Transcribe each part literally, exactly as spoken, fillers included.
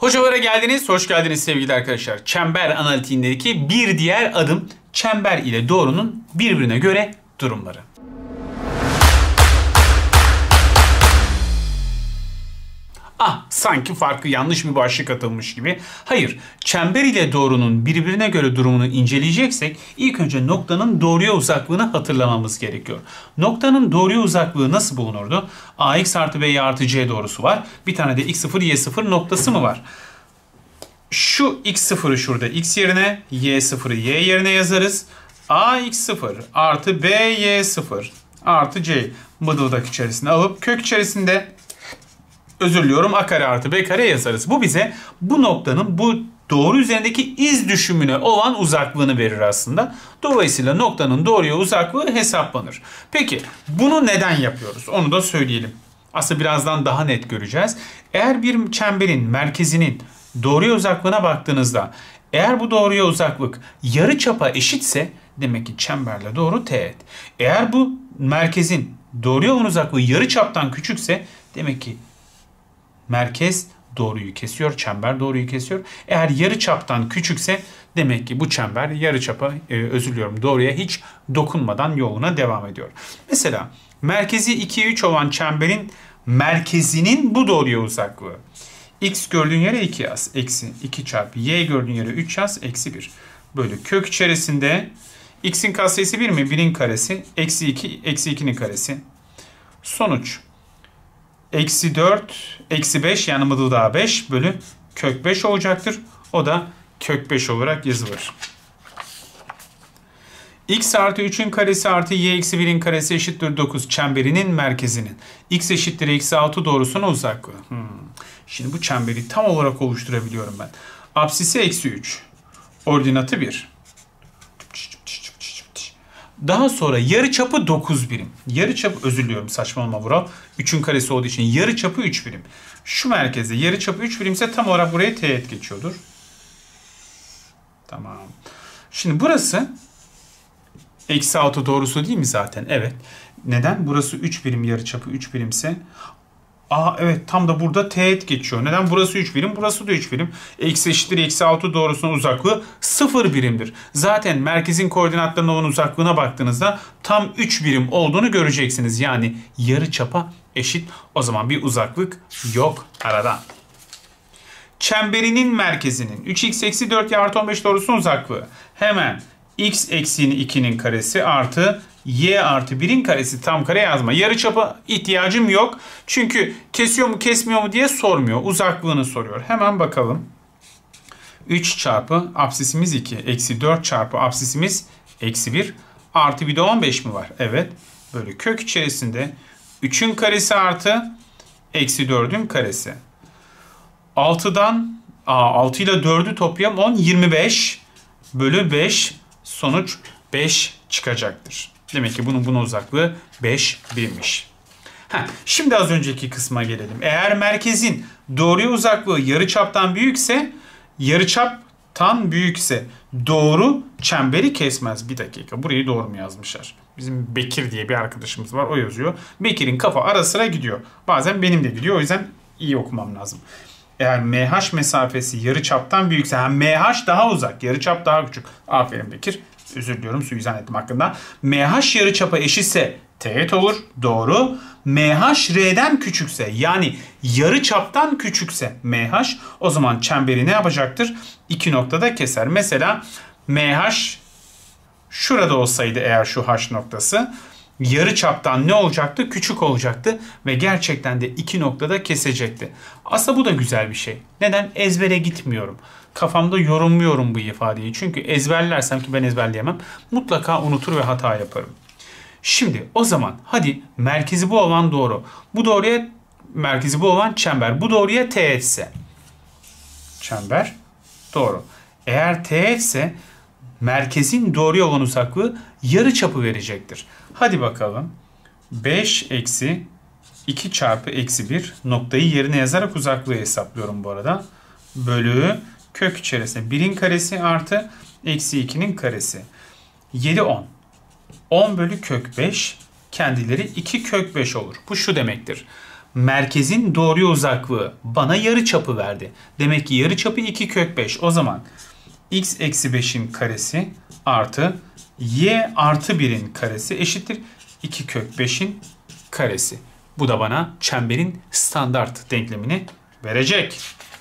Hocalara geldiniz, hoş geldiniz sevgili arkadaşlar. Çember analitiğindeki bir diğer adım çember ile doğrunun birbirine göre durumları. Ah, sanki farkı yanlış bir başlık atılmış gibi. Hayır, çember ile doğrunun birbirine göre durumunu inceleyeceksek ilk önce noktanın doğruya uzaklığını hatırlamamız gerekiyor. Noktanın doğruya uzaklığı nasıl bulunurdu? Ax artı by artı c doğrusu var. Bir tane de x sıfır y sıfır noktası mı var? Şu x sıfırı şurada x yerine, y sıfırı y yerine yazarız. Ax sıfır artı by sıfır artı c mıdıldak içerisine alıp kök içerisinde özür diliyorum a kare artı b kare yazarız. Bu bize bu noktanın bu doğru üzerindeki iz düşümüne olan uzaklığını verir aslında. Dolayısıyla noktanın doğruya uzaklığı hesaplanır. Peki bunu neden yapıyoruz? Onu da söyleyelim. Aslında birazdan daha net göreceğiz. Eğer bir çemberin merkezinin doğruya uzaklığına baktığınızda eğer bu doğruya uzaklık yarıçapa eşitse demek ki çemberle doğru teğet. Eğer bu merkezin doğruya olan uzaklığı yarıçaptan küçükse demek ki merkez doğruyu kesiyor, çember doğruyu kesiyor. Eğer yarıçaptan küçükse demek ki bu çember yarıçapa, e, özür diliyorum, doğruya hiç dokunmadan yoluna devam ediyor. Mesela merkezi ikiye üç olan çemberin merkezinin bu doğruya uzaklığı. X gördüğün yere iki yaz. Eksi iki çarpı y gördüğün yere üç yaz. Eksi bir. Böyle kök içerisinde x'in katsayısı bir mi? birin karesi. Eksi iki. Eksi ikinin karesi. Sonuç. Eksi dört. Eksi beş yani mıdıldağı beş bölü kök beş olacaktır. O da kök beş olarak yazılır. X artı üçün karesi artı y eksi birin karesi eşittir dokuz çemberinin merkezinin. X eşittir eksi altı doğrusunun uzaklığı. Hmm. Şimdi bu çemberi tam olarak oluşturabiliyorum ben. Apsisi eksi üç. Ordinatı bir. Daha sonra yarıçapı dokuz birim. Yarıçapı, özür diliyorum saçmalama Vural. üçün karesi olduğu için yarıçapı üç birim. Şu merkezde yarıçapı üç birimse tam olarak buraya teğet geçiyordur. Tamam. Şimdi burası eksi altı doğrusu değil mi zaten? Evet. Neden? Burası üç birim, yarıçapı üç birimse. Aa evet, tam da burada teğet geçiyor. Neden? Burası üç birim, burası da üç birim. Eksi eşittir eksi altı doğrusunun uzaklığı sıfır birimdir. Zaten merkezin koordinatlarına olan uzaklığına baktığınızda tam üç birim olduğunu göreceksiniz. Yani yarıçapa eşit. O zaman bir uzaklık yok arada. Çemberinin merkezinin üç x eksi dört y artı on beş doğrusunun uzaklığı. Hemen x eksi ikinin karesi artı y artı birin karesi tam kare yazma. Yarıçapa ihtiyacım yok. Çünkü kesiyor mu kesmiyor mu diye sormuyor. Uzaklığını soruyor. Hemen bakalım. üç çarpı apsisimiz iki. Eksi dört çarpı apsisimiz eksi bir. Artı bir de on beş mi var? Evet. Böyle kök içerisinde üçün karesi artı eksi dördün karesi. altıdan altı ile dördü toplayalım. on, yirmi beş bölü beş. Sonuç beş çıkacaktır. Demek ki bunun bunun uzaklığı beş birimmiş. Heh, şimdi az önceki kısma gelelim. Eğer merkezin doğruya uzaklığı yarıçaptan büyükse, yarıçaptan büyükse doğru çemberi kesmez. Bir dakika, burayı doğru mu yazmışlar? Bizim Bekir diye bir arkadaşımız var, o yazıyor. Bekir'in kafa ara sıra gidiyor. Bazen benim de gidiyor, o yüzden iyi okumam lazım. Eğer M H mesafesi yarıçaptan büyükse, yani M H daha uzak, yarıçap daha küçük. Aferin Bekir. Özür diliyorum, suizan ettim hakkında. M H yarıçapa eşitse teğet olur. Doğru. M H R'den küçükse, yani yarıçaptan küçükse M H, o zaman çemberi ne yapacaktır? İki noktada keser. Mesela M H şurada olsaydı eğer şu H noktası, yarıçaptan ne olacaktı? Küçük olacaktı ve gerçekten de iki noktada kesecekti. Aslında bu da güzel bir şey. Neden? Ezbere gitmiyorum. Kafamda yorumluyorum bu ifadeyi. Çünkü ezberlersem, ki ben ezberleyemem, mutlaka unutur ve hata yaparım. Şimdi o zaman hadi merkezi bu olan doğru. Bu doğruya merkezi bu olan çember. Bu doğruya teğetse. Çember doğru. Eğer teğetse merkezin doğruya olan uzaklığı yarıçapı verecektir. Hadi bakalım. beş eksi iki çarpı eksi bir noktayı yerine yazarak uzaklığı hesaplıyorum bu arada. Bölü kök içerisinde birin karesi artı eksi ikinin karesi. yedi, on. on bölü kök beş kendileri iki kök beş olur. Bu şu demektir. merkezin doğruya uzaklığı bana yarıçapı verdi. Demek ki yarıçapı iki kök beş. O zaman x eksi beşin karesi artı y artı birin karesi eşittir iki kök beşin karesi. Bu da bana çemberin standart denklemini verecek.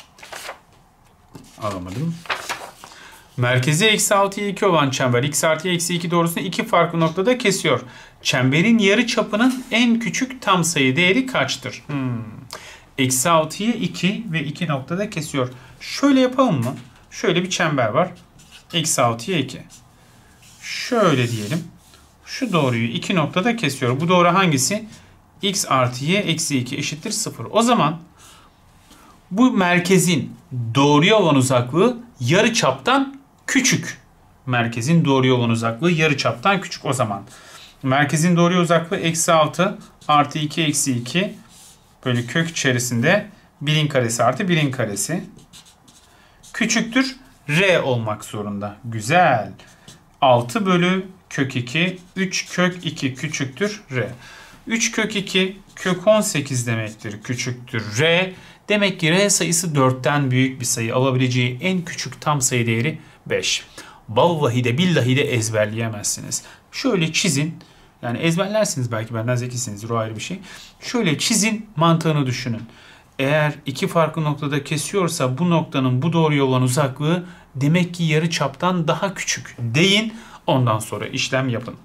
Alamadım. Merkezi eksi altıya iki olan çember x artı eksi iki doğrusunu iki farklı noktada kesiyor. Çemberin yarıçapının en küçük tam sayı değeri kaçtır? Hmm. Eksi altıya iki ve iki noktada kesiyor. Şöyle yapalım mı? Şöyle bir çember var. Eksi altıya iki. Şöyle diyelim. Şu doğruyu iki noktada kesiyor. Bu doğru hangisi? X artı y eksi iki eşittir sıfır. O zaman bu merkezin doğruya olan uzaklığı yarıçaptan küçük. Merkezin doğruya olan uzaklığı yarıçaptan küçük. O zaman merkezin doğruya uzaklığı eksi altı artı iki eksi iki bölü kök içerisinde birin karesi artı birin karesi küçüktür r olmak zorunda. Güzel. altı bölü kök iki, üç kök iki küçüktür r. üç kök iki kök on sekiz demektir, küçüktür r. Demek ki r sayısı dörtten büyük bir sayı. Alabileceği en küçük tam sayı değeri beş. Vallahi de billahi de ezberleyemezsiniz. Şöyle çizin. Yani ezberlersiniz, belki benden zekisinizdir, o ayrı bir şey. Şöyle çizin, mantığını düşünün. Eğer iki farklı noktada kesiyorsa bu noktanın bu doğruya olan uzaklığı demek ki yarıçaptan daha küçük deyin. Ondan sonra işlem yapın.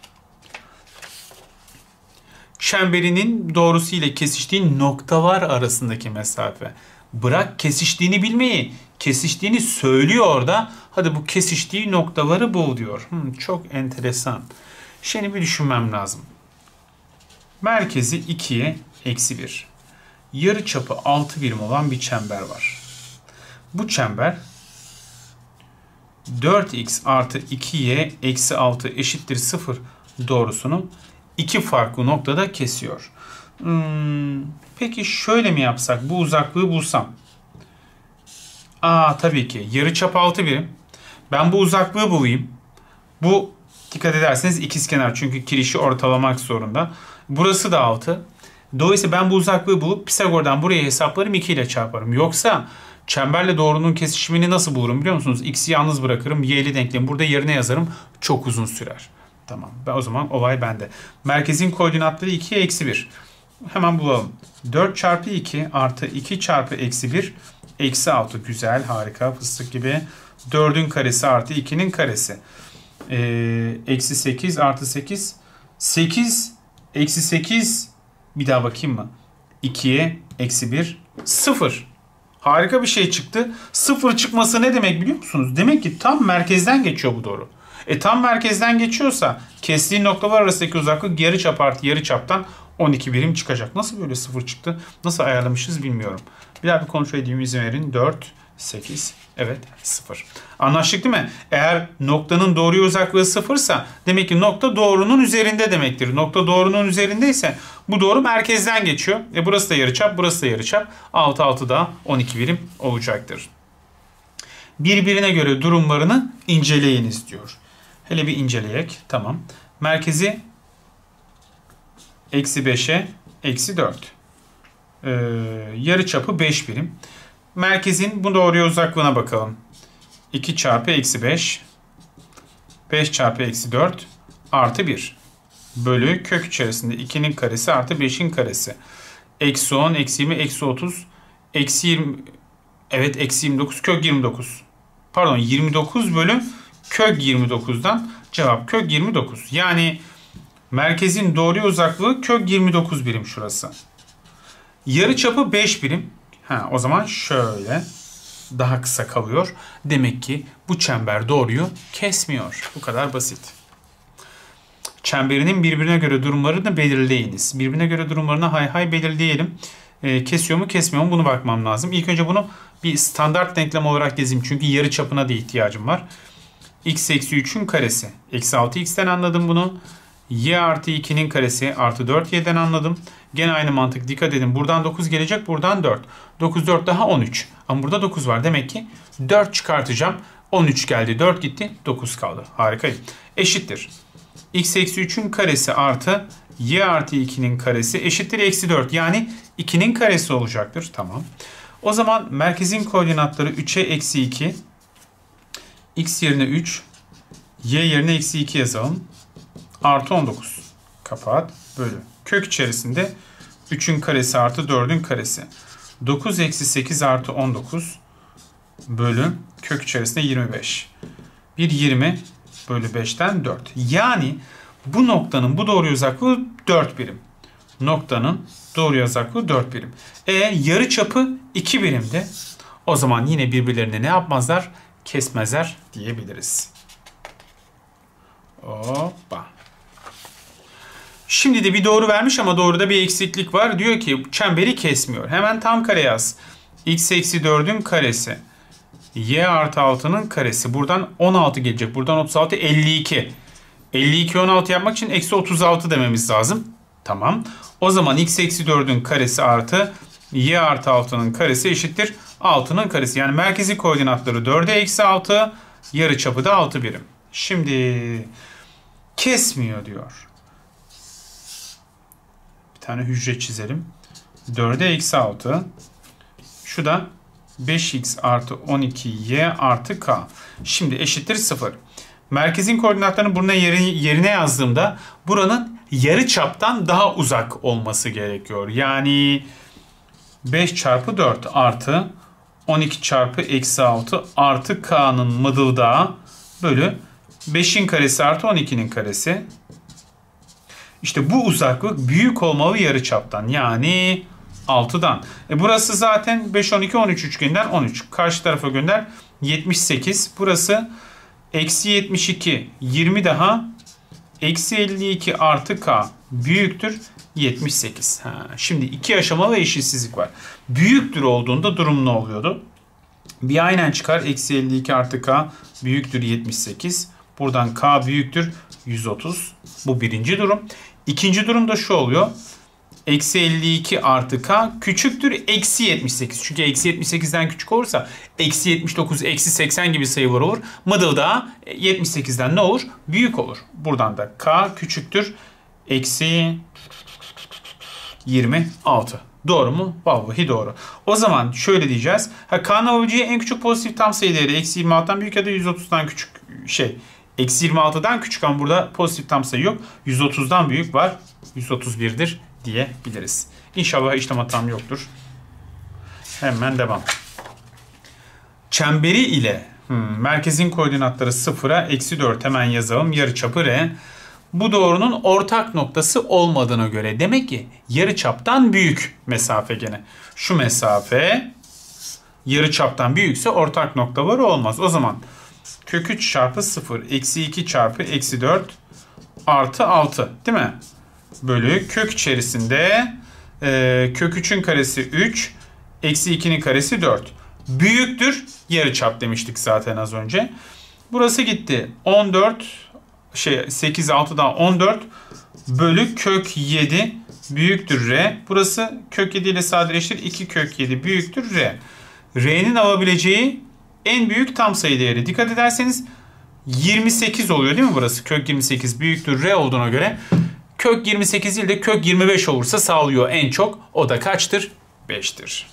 Çemberinin doğrusu ile kesiştiği noktalar arasındaki mesafe. Bırak kesiştiğini bilmeyi, kesiştiğini söylüyor orada. Hadi bu kesiştiği noktaları bul diyor. Hmm, çok enteresan. Şimdi bir düşünmem lazım. Merkezi ikiye eksi bir. Yarıçapı altı birim olan bir çember var. Bu çember dört x artı iki y eksi altı eşittir sıfır doğrusunu iki farklı noktada kesiyor. Hmm, peki şöyle mi yapsak? Bu uzaklığı bulsam. Aa, tabii ki. Yarıçap altı birim. Ben bu uzaklığı bulayım. Bu, dikkat ederseniz ikizkenar, çünkü kirişi ortalamak zorunda. Burası da altı. Dolayısıyla ben bu uzaklığı bulup Pisagor'dan buraya hesaplarım, iki ile çarparım. Yoksa çemberle doğrunun kesişimini nasıl bulurum biliyor musunuz? X'i yalnız bırakırım. Y'li denklemi burada yerine yazarım. Çok uzun sürer. Tamam. Ben o zaman olay bende. Merkezin koordinatları ikiye eksi bir. Hemen bulalım. dört çarpı iki artı iki çarpı eksi bir eksi altı. Güzel, harika, fıstık gibi. dördün karesi artı ikinin karesi. Ee, eksi sekiz artı sekiz. sekiz eksi sekiz. Bir daha bakayım mı? ikiye eksi bir. sıfır. Harika bir şey çıktı. sıfır çıkması ne demek biliyor musunuz? Demek ki tam merkezden geçiyor bu doğru. E tam merkezden geçiyorsa kestiği noktalar arasındaki uzaklık yarıçap artı yarıçaptan on iki birim çıkacak. Nasıl böyle sıfır çıktı? Nasıl ayarlamışız bilmiyorum. Bir daha bir kontrol edeyim, izin verin. dört, sekiz, evet sıfır. Anlaştık değil mi? Eğer noktanın doğruya uzaklığı sıfırsa demek ki nokta doğrunun üzerinde demektir. Nokta doğrunun üzerindeyse bu doğru merkezden geçiyor. E burası da yarıçap, burası da yarıçap. altı, altı da on iki birim olacaktır. Birbirine göre durumlarını inceleyiniz diyor. Hele bir inceleyek. Tamam. Merkezi eksi beşe eksi dört. Ee, yarıçapı beş birim. Merkezin bu doğruya uzaklığına bakalım. iki çarpı eksi beş. beş çarpı eksi dört artı bir. Bölü kök içerisinde ikinin karesi artı beşin karesi. Eksi on, eksi yirmi, eksi otuz. Eksi yirmi. Evet, eksi yirmi dokuz, kök yirmi dokuz. Pardon, yirmi dokuz bölü kök yirmi dokuzdan cevap kök yirmi dokuz. Yani merkezin doğruya uzaklığı kök yirmi dokuz birim şurası. Yarıçapı beş birim. Ha, o zaman şöyle daha kısa kalıyor. Demek ki bu çember doğruyu kesmiyor. Bu kadar basit. Çemberinin birbirine göre durumlarını belirleyiniz. Birbirine göre durumlarını hay hay belirleyelim. E, kesiyor mu kesmiyor mu bunu bakmam lazım. İlk önce bunu bir standart denklem olarak yazayım. Çünkü yarıçapına da ihtiyacım var. X eksi üçün karesi. Eksi altı x'ten anladım bunu. Y artı ikinin karesi artı dört y'den anladım. Gene aynı mantık, dikkat edin. Buradan dokuz gelecek, buradan dört. dokuz, dört daha on üç. Ama burada dokuz var. Demek ki dört çıkartacağım. on üç geldi, dört gitti, dokuz kaldı. Harikayım. Eşittir. X eksi üçün karesi artı y artı ikinin karesi eşittir eksi dört. Yani ikinin karesi olacaktır. Tamam. O zaman merkezin koordinatları üçe eksi iki. X yerine üç. Y yerine eksi iki yazalım. Artı on dokuz. Kapat. Bölü. Kök içerisinde üçün karesi artı dördün karesi. dokuz eksi sekiz artı on dokuz. Bölü. Kök içerisinde yirmi beş. bir yirmi bölü beşten dört. Yani bu noktanın bu doğru uzaklığı dört birim. Noktanın doğru uzaklığı dört birim. E yarıçapı iki birimdi. O zaman yine birbirlerini ne yapmazlar? Kesmezler diyebiliriz. Hoppa. Şimdi de bir doğru vermiş ama doğruda bir eksiklik var. Diyor ki çemberi kesmiyor. Hemen tam kare yaz. X eksi dördün karesi. Y artı altının karesi. Buradan on altı gelecek. Buradan otuz altı, elli iki. elli iki, on altı yapmak için eksi otuz altı dememiz lazım. Tamam. O zaman x eksi dördün karesi artı y artı altının karesi eşittir altının karesi. Yani merkezi koordinatları dörde eksi altı, yarıçapı da altı birim. Şimdi kesmiyor diyor. Bir tane hücre çizelim. dörde eksi altı. Şu da beş x artı on iki y artı k. Şimdi eşittir sıfır. Merkezin koordinatlarını buraya yerine yazdığımda buranın yarıçaptan daha uzak olması gerekiyor. Yani beş çarpı dört artı on iki çarpı eksi altı artı k'nın mıdıldağı bölü beşin karesi artı on ikinin karesi. İşte bu uzaklık büyük olmalı yarıçaptan. Yani altıdan. E burası zaten beş, on iki, on üç üçgeninden on üç. Karşı tarafa gönder yetmiş sekiz. Burası eksi yetmiş iki. yirmi daha eksi elli iki artı k büyüktür yetmiş sekiz. Ha, şimdi iki aşamalı eşitsizlik var. Büyüktür olduğunda durum ne oluyordu? Bir aynen çıkar. Eksi elli iki artı k büyüktür yetmiş sekiz. Buradan k büyüktür yüz otuz. Bu birinci durum. İkinci durum da şu oluyor. Eksi elli iki artı k küçüktür eksi yetmiş sekiz. Çünkü eksi yetmiş sekizden küçük olursa eksi yetmiş dokuz, eksi seksen gibi sayılar olur. Mıdıldağı yetmiş sekizden ne olur? Büyük olur. Buradan da k küçüktür eksi yirmi altı. Doğru mu? Vallahi doğru. O zaman şöyle diyeceğiz. Ha, k'nın alabileceği en küçük pozitif tam sayı değeri eksi yirmi altıdan büyük ya da yüz otuzdan küçük şey. Eksi yirmi altıdan küçük ama burada pozitif tam sayı yok. yüz otuzdan büyük var. yüz otuz bir'dir diyebiliriz. İnşallah işlem hatam yoktur. Hemen devam. Çemberi ile hmm, merkezin koordinatları sıfıra eksi dört hemen yazalım. Yarıçapı R. Bu doğrunun ortak noktası olmadığına göre demek ki yarıçaptan büyük mesafe gene. Şu mesafe yarıçaptan büyükse ortak noktaları olmaz. O zaman kök üç çarpı sıfır eksi iki çarpı eksi dört artı altı değil mi? Bölü kök içerisinde e, kök üçün karesi üç eksi ikinin karesi dört. Büyüktür yarıçap demiştik zaten az önce. Burası gitti. on dört şey sekiz altıdan on dört bölü kök yedi büyüktür R. Burası kök yedi ile sadeleştir. iki kök yedi büyüktür R. R'nin alabileceği en büyük tam sayı değeri. Dikkat ederseniz yirmi sekiz oluyor değil mi burası? Kök yirmi sekiz büyüktür R olduğuna göre kök yirmi sekiz değil de kök yirmi beş olursa sağlıyor en çok. O da kaçtır? beş'tir.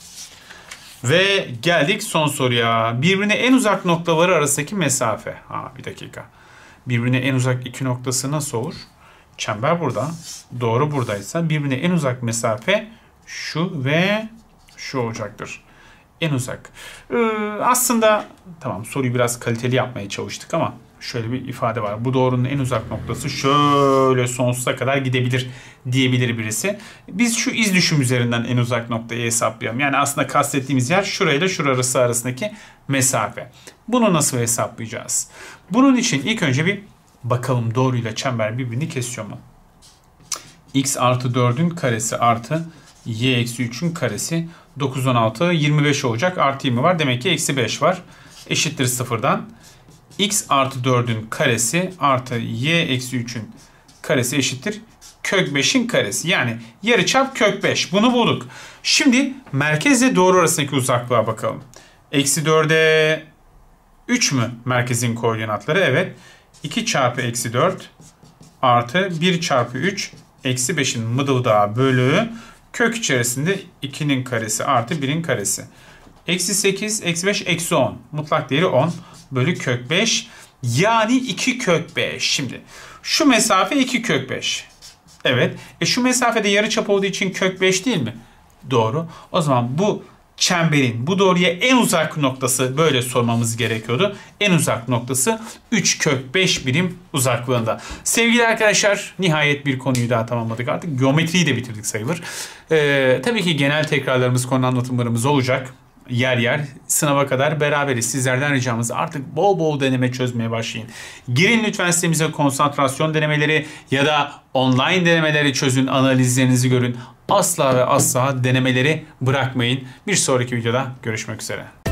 Ve geldik son soruya. Birbirine en uzak noktaları arasındaki mesafe. Ha, bir dakika. Birbirine en uzak iki noktası nasıl olur? Çember burada. Doğru buradaysa birbirine en uzak mesafe şu ve şu olacaktır. En uzak. Ee, aslında tamam soruyu biraz kaliteli yapmaya çalıştık ama şöyle bir ifade var. Bu doğrunun en uzak noktası şöyle sonsuza kadar gidebilir diyebilir birisi. Biz şu iz düşüm üzerinden en uzak noktayı hesaplayalım. Yani aslında kastettiğimiz yer şurayla şurası arasındaki mesafe. Bunu nasıl hesaplayacağız? Bunun için ilk önce bir bakalım doğruyla çember birbirini kesiyor mu? X artı dördün karesi artı y eksi üçün karesi dokuz, on altı, yirmi beş olacak. Artı yirmi var. Demek ki eksi beş var. Eşittir sıfırdan. X artı dördün karesi artı y eksi üçün karesi eşittir kök beşin karesi. Yani yarıçap kök beş. Bunu bulduk. Şimdi merkezle doğru arasındaki uzaklığa bakalım. Eksi dörde üç mü merkezin koordinatları? Evet. iki çarpı eksi dört artı bir çarpı üç eksi beşin mıdıldağı bölü Kök içerisinde ikinin karesi artı birin karesi. Eksi sekiz, eksi beş, eksi on. Mutlak değeri on bölü kök beş. Yani iki kök beş. Şimdi şu mesafe iki kök beş. Evet. E şu mesafede yarıçap olduğu için kök beş değil mi? Doğru. O zaman bu çemberin bu doğruya en uzak noktası, böyle sormamız gerekiyordu. En uzak noktası üç kök beş birim uzaklığında. Sevgili arkadaşlar, nihayet bir konuyu daha tamamladık artık. Geometriyi de bitirdik sayılır. Ee, tabii ki genel tekrarlarımız, konu anlatımlarımız olacak. Yer yer sınava kadar beraberiz. Sizlerden ricamız artık bol bol deneme çözmeye başlayın. Girin lütfen sitemize, konsantrasyon denemeleri ya da online denemeleri çözün, analizlerinizi görün. Asla ve asla denemeleri bırakmayın. Bir sonraki videoda görüşmek üzere.